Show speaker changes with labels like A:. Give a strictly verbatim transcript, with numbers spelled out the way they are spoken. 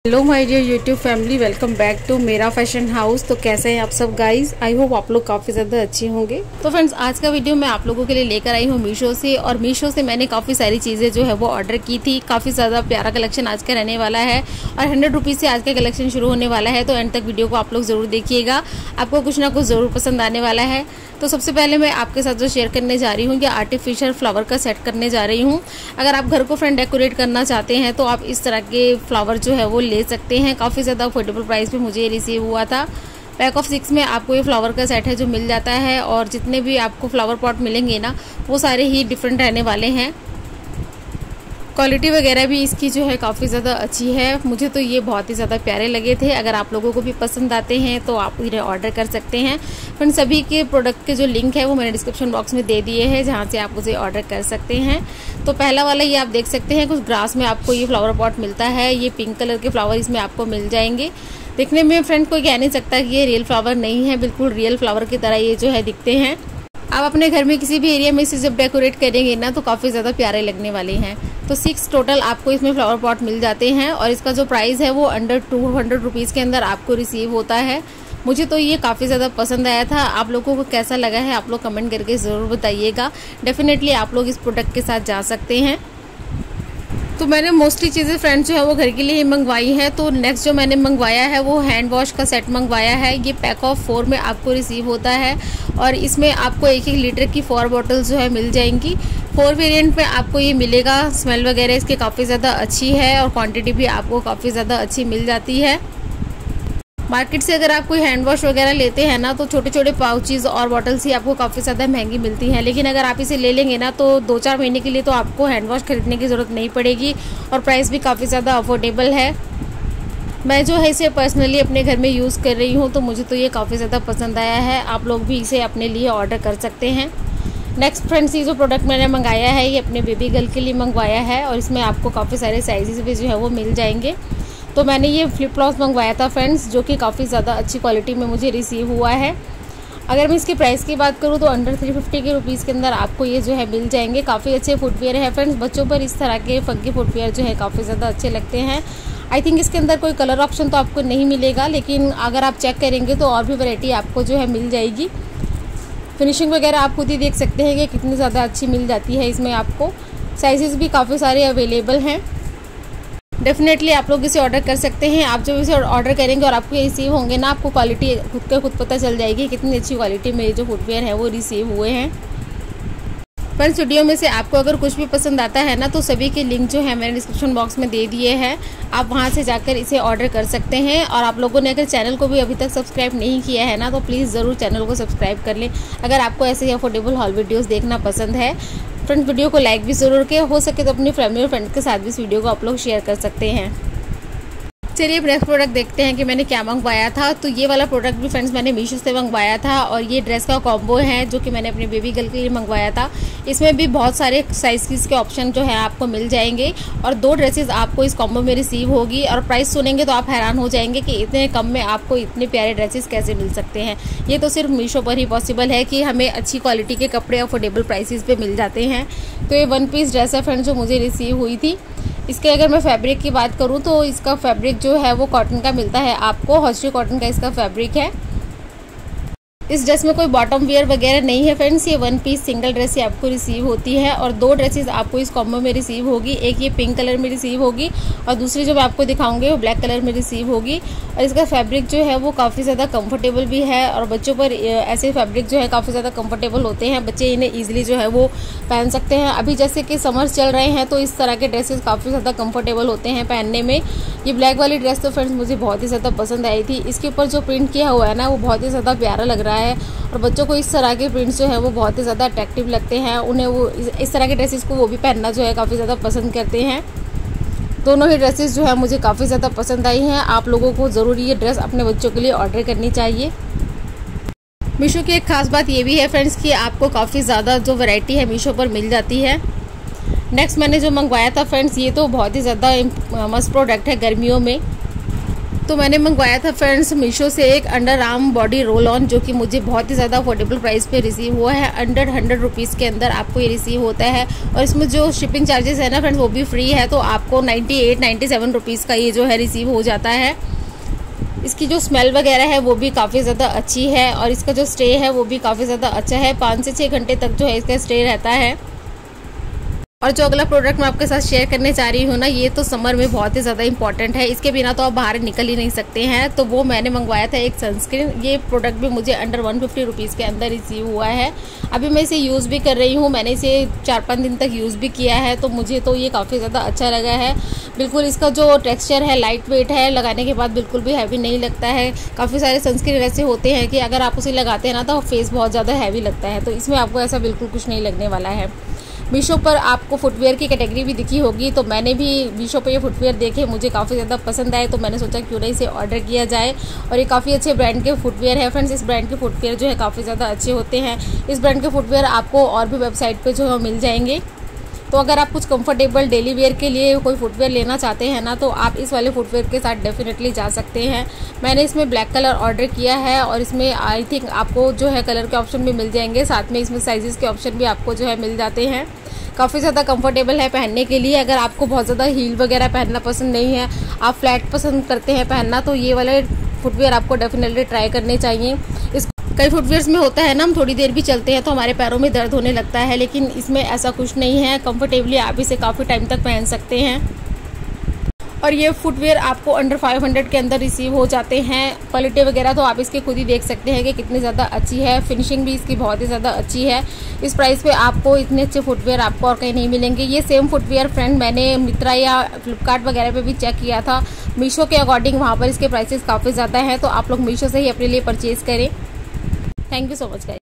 A: Hello my dear YouTube family, welcome back to मेरा fashion house. तो कैसे हैं आप सब गाइस? आई होप आप लोग काफ़ी ज़्यादा अच्छे होंगे। तो फ्रेंड्स, आज का वीडियो मैं आप लोगों के लिए लेकर आई हूँ मीशो से। और मीशो से मैंने काफ़ी सारी चीज़ें जो है वो ऑर्डर की थी। काफ़ी ज़्यादा प्यारा कलेक्शन आज का रहने वाला है और हंड्रेड रुपीज़ से आज का कलेक्शन शुरू होने वाला है। तो एंड तक वीडियो को आप लोग ज़रूर देखिएगा, आपको कुछ ना कुछ ज़रूर पसंद आने वाला है। तो सबसे पहले मैं आपके साथ जो शेयर करने जा रही हूँ कि आर्टिफिशियल फ्लावर का सेट करने जा रही हूँ। अगर आप घर को फ्रेंड डेकोरेट करना चाहते हैं तो आप इस तरह के फ्लावर जो है वो ले सकते हैं। काफ़ी ज़्यादा अफोर्डेबल प्राइस पे मुझे ये रिसीव हुआ था। पैक ऑफ सिक्स में आपको ये फ्लावर का सेट है जो मिल जाता है। और जितने भी आपको फ्लावर पॉट मिलेंगे ना, वो सारे ही डिफरेंट रहने वाले हैं। क्वालिटी वगैरह भी इसकी जो है काफ़ी ज़्यादा अच्छी है। मुझे तो ये बहुत ही ज़्यादा प्यारे लगे थे। अगर आप लोगों को भी पसंद आते हैं तो आप इन्हें ऑर्डर कर सकते हैं। फिर सभी के प्रोडक्ट के जो लिंक है वो मैंने डिस्क्रिप्शन बॉक्स में दे दिए हैं, जहाँ से आप उसे ऑर्डर कर सकते हैं। तो पहला वाला ये आप देख सकते हैं, कुछ ग्रास में आपको ये फ्लावर पॉट मिलता है। ये पिंक कलर के फ्लावर इसमें आपको मिल जाएंगे। देखने में फ्रेंड कोई कह नहीं सकता कि ये रियल फ्लावर नहीं है, बिल्कुल रियल फ्लावर की तरह ये जो है दिखते हैं। आप अपने घर में किसी भी एरिया में इसे जब डेकोरेट करेंगे ना तो काफ़ी ज़्यादा प्यारे लगने वाले हैं। तो सिक्स टोटल आपको इसमें फ्लावर पॉट मिल जाते हैं और इसका जो प्राइस है वो अंडर टू हंड्रेड रुपीज़ के अंदर आपको रिसीव होता है। मुझे तो ये काफ़ी ज़्यादा पसंद आया था। आप लोगों को कैसा लगा है आप लोग कमेंट करके ज़रूर बताइएगा। डेफिनेटली आप लोग इस प्रोडक्ट के साथ जा सकते हैं। तो मैंने मोस्टली चीज़ें फ्रेंड्स जो है वो घर के लिए ही मंगवाई हैं। तो नेक्स्ट जो मैंने मंगवाया है वो हैंड वॉश का सेट मंगवाया है। ये पैक ऑफ फोर में आपको रिसीव होता है और इसमें आपको एक एक लीटर की फोर बॉटल्स जो है मिल जाएंगी। फोर वेरिएंट में आपको ये मिलेगा। स्मेल वगैरह इसकी काफ़ी ज़्यादा अच्छी है और क्वांटिटी भी आपको काफ़ी ज़्यादा अच्छी मिल जाती है। मार्केट से अगर आप कोई हैंड वॉश वगैरह लेते हैं ना तो छोटे छोटे पाउचेस और बॉटल्स ही आपको काफ़ी ज़्यादा महंगी मिलती हैं। लेकिन अगर आप इसे ले लेंगे ना तो दो चार महीने के लिए तो आपको हैंड वॉश खरीदने की ज़रूरत नहीं पड़ेगी और प्राइस भी काफ़ी ज़्यादा अफोर्डेबल है। मैं जो है इसे पर्सनली अपने घर में यूज़ कर रही हूँ तो मुझे तो ये काफ़ी ज़्यादा पसंद आया है। आप लोग भी इसे अपने लिए ऑर्डर कर सकते हैं। नेक्स्ट फ्रेंड्स, ये जो प्रोडक्ट मैंने मंगाया है ये अपने बेबी गर्ल के लिए मंगवाया है और इसमें आपको काफ़ी सारे साइजेस भी जो है वो मिल जाएंगे। तो मैंने ये फ्लिप फ्लॉप्स मंगवाया था फ्रेंड्स, जो कि काफ़ी ज़्यादा अच्छी क्वालिटी में मुझे रिसीव हुआ है। अगर मैं इसकी प्राइस की बात करूँ तो अंडर थ्री फिफ्टी के रुपीज़ के अंदर आपको ये जो है मिल जाएंगे। काफ़ी अच्छे फुटवेयर है फ्रेंड्स। बच्चों पर इस तरह के फंकी फुटवेयर जो है काफ़ी ज़्यादा अच्छे लगते हैं। आई थिंक इसके अंदर कोई कलर ऑप्शन तो आपको नहीं मिलेगा, लेकिन अगर आप चेक करेंगे तो और भी वैरायटी आपको जो है मिल जाएगी। फिनिशिंग वगैरह आप खुद ही देख सकते हैं कि कितनी ज़्यादा अच्छी मिल जाती है। इसमें आपको साइजेस भी काफ़ी सारे अवेलेबल हैं। डेफिनेटली आप लोग इसे ऑर्डर कर सकते हैं। आप जब इसे ऑर्डर करेंगे और आपको रिसीव होंगे ना, आपको क्वालिटी खुद का खुद पता चल जाएगी कितनी अच्छी क्वालिटी में जो फुटवेयर है वो रिसीव हुए हैं। फ्रेंड्स, वीडियो में से आपको अगर कुछ भी पसंद आता है ना तो सभी के लिंक जो है मैंने डिस्क्रिप्शन बॉक्स में दे दिए हैं। आप वहां से जाकर इसे ऑर्डर कर सकते हैं। और आप लोगों ने अगर चैनल को भी अभी तक सब्सक्राइब नहीं किया है ना तो प्लीज़ ज़रूर चैनल को सब्सक्राइब कर लें, अगर आपको ऐसे ही अफोर्डेबल हॉल वीडियोज़ देखना पसंद है। फ्रेंड्स, वीडियो को लाइक भी ज़रूर के हो सके तो अपनी फैमिली और फ्रेंड्स के साथ भी इस वीडियो को आप लोग शेयर कर सकते हैं। चलिए नेक्स्ट प्रोडक्ट देखते हैं कि मैंने क्या मंगवाया था। तो ये वाला प्रोडक्ट भी फ्रेंड्स मैंने मीशो से मंगवाया था और ये ड्रेस का कॉम्बो है जो कि मैंने अपनी बेबी गर्ल के लिए मंगवाया था। इसमें भी बहुत सारे साइज़ के ऑप्शन जो है आपको मिल जाएंगे और दो ड्रेसेस आपको इस कॉम्बो में रिसीव होगी। और प्राइस सुनेंगे तो आप हैरान हो जाएंगे कि इतने कम में आपको इतने प्यारे ड्रेसेस कैसे मिल सकते हैं। ये तो सिर्फ मीशो पर ही पॉसिबल है कि हमें अच्छी क्वालिटी के कपड़े अफोर्डेबल प्राइसेस पे मिल जाते हैं। तो ये वन पीस ड्रेस है फ्रेंड्स जो मुझे रिसीव हुई थी। इसके अगर मैं फैब्रिक की बात करूं तो इसका फैब्रिक जो है वो कॉटन का मिलता है आपको। हॉस्टी कॉटन का इसका फैब्रिक है। इस ड्रेस में कोई बॉटम वियर वगैरह नहीं है फ्रेंड्स। ये वन पीस सिंगल ड्रेस ही आपको रिसीव होती है और दो ड्रेसेस आपको इस कॉम्बो में रिसीव होगी। एक ये पिंक कलर में रिसीव होगी और दूसरी जो मैं आपको दिखाऊंगी वो ब्लैक कलर में रिसीव होगी। और इसका फैब्रिक जो है वो काफ़ी ज़्यादा कंफर्टेबल भी है और बच्चों पर ऐसे फैब्रिक जो है काफ़ी ज़्यादा कंफर्टेबल होते हैं। बच्चे इन्हें ईजिली जो है वो पहन सकते हैं। अभी जैसे कि समर्स चल रहे हैं तो इस तरह के ड्रेसेस काफ़ी ज़्यादा कंफर्टेबल होते हैं पहनने में। ये ब्लैक वाली ड्रेस तो फ्रेंड्स मुझे बहुत ही ज़्यादा पसंद आई थी। इसके ऊपर जो प्रिंट किया हुआ है ना वो बहुत ही ज़्यादा प्यारा लग रहा है और बच्चों को इस तरह के प्रिंट्स जो है वो बहुत ही ज़्यादा अट्रैक्टिव लगते हैं। उन्हें वो इस तरह के ड्रेसेस को वो भी पहनना जो है काफ़ी ज़्यादा पसंद करते हैं। दोनों ही ड्रेसेस जो है मुझे काफ़ी ज़्यादा पसंद आई हैं। आप लोगों को ज़रूर ये ड्रेस अपने बच्चों के लिए ऑर्डर करनी चाहिए। मीशो की एक खास बात ये भी है फ्रेंड्स कि आपको काफ़ी ज़्यादा जो वैरायटी है मीशो पर मिल जाती है। नेक्स्ट मैंने जो मंगवाया था फ्रेंड्स, ये तो बहुत ही ज़्यादा मस्त प्रोडक्ट है गर्मियों में। तो मैंने मंगवाया था फ्रेंड्स मीशो से एक under arm body roll on, जो कि मुझे बहुत ही ज़्यादा अफोर्डेबल प्राइस पे रिसीव हुआ है। अंडर हंड्रेड रुपीज़ के अंदर आपको ये रिसीव होता है और इसमें जो शिपिंग चार्जेस है ना फ्रेंड्स वो भी फ्री है, तो आपको ninety eight ninety seven rupees का ये जो है रिसीव हो जाता है। इसकी जो स्मेल वगैरह है वो भी काफ़ी ज़्यादा अच्छी है और इसका जो स्टे है वो भी काफ़ी ज़्यादा अच्छा है। पाँच से छः घंटे तक जो है इसका स्टे रहता है। और जो अगला प्रोडक्ट मैं आपके साथ शेयर करने चाह रही हूँ ना, ये तो समर में बहुत ही ज़्यादा इंपॉर्टेंट है, इसके बिना तो आप बाहर निकल ही नहीं सकते हैं। तो वो मैंने मंगवाया था एक सनस्क्रीन। ये प्रोडक्ट भी मुझे अंडर वन फिफ्टी रुपीज़ के अंदर रिसीव हुआ है। अभी मैं इसे यूज़ भी कर रही हूँ, मैंने इसे चार पाँच दिन तक यूज़ भी किया है, तो मुझे तो ये काफ़ी ज़्यादा अच्छा लगा है। बिल्कुल इसका जो टेक्स्चर है लाइट वेट है, लगाने के बाद बिल्कुल भी हैवी नहीं लगता है। काफ़ी सारे सनस्क्रीन ऐसे होते हैं कि अगर आप उसे लगाते हैं ना तो फेस बहुत ज़्यादा हैवी लगता है, तो इसमें आपको ऐसा बिल्कुल कुछ नहीं लगने वाला है। मीशो पर आपको फुटवेयर की कैटेगरी भी दिखी होगी, तो मैंने भी मीशो पर ये फुटवेयर देखे, मुझे काफ़ी ज़्यादा पसंद आए, तो मैंने सोचा क्यों ना इसे ऑर्डर किया जाए। और ये काफ़ी अच्छे ब्रांड के फुटवेयर है फ्रेंड्स। इस ब्रांड के फुटवेयर जो है काफ़ी ज़्यादा अच्छे होते हैं। इस ब्रांड के फुटवेयर आपको और भी वेबसाइट पर जो है मिल जाएंगे। तो अगर आप कुछ कंफर्टेबल डेली वेयर के लिए कोई फुटवेयर लेना चाहते हैं ना, तो आप इस वाले फुटवेयर के साथ डेफिनेटली जा सकते हैं। मैंने इसमें ब्लैक कलर ऑर्डर किया है और इसमें आई थिंक आपको जो है कलर के ऑप्शन भी मिल जाएंगे, साथ में इसमें साइजेस के ऑप्शन भी आपको जो है मिल जाते हैं। काफ़ी ज़्यादा कंफर्टेबल है पहनने के लिए। अगर आपको बहुत ज़्यादा हील वगैरह पहनना पसंद नहीं है, आप फ्लैट पसंद करते हैं पहनना, तो ये वाले फुटवेयर आपको डेफिनेटली ट्राई करने चाहिए। इस कई फुटवेयर्स में होता है ना, हम थोड़ी देर भी चलते हैं तो हमारे पैरों में दर्द होने लगता है, लेकिन इसमें ऐसा कुछ नहीं है। कंफर्टेबली आप इसे काफ़ी टाइम तक पहन सकते हैं। और ये फुटवेयर आपको अंडर फाइव हंड्रेड के अंदर रिसीव हो जाते हैं। क्वालिटी वगैरह तो आप इसके खुद ही देख सकते हैं कि कितनी ज़्यादा अच्छी है। फिनिशिंग भी इसकी बहुत ही ज़्यादा अच्छी है। इस प्राइस पे आपको इतने अच्छे फुटवेयर आपको और कहीं नहीं मिलेंगे। ये सेम फुटवेयर फ्रेंड मैंने मित्रा या फ्लिपकार्ट वगैरह पे भी चेक किया था। मीशो के अकॉर्डिंग वहाँ पर इसके प्राइसेस काफ़ी ज़्यादा हैं, तो आप लोग मीशो से ही अपने लिए परचेज़ करें। Thank you so much guys.